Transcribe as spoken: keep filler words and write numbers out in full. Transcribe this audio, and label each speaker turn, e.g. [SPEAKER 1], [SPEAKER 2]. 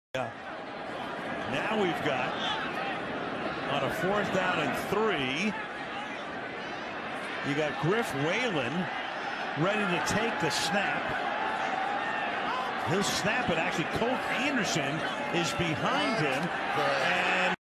[SPEAKER 1] Yeah. Now we've got on a fourth down and three. You got Griff Whalen ready to take the snap. He'll snap it. Actually, Colt Anderson is behind him. And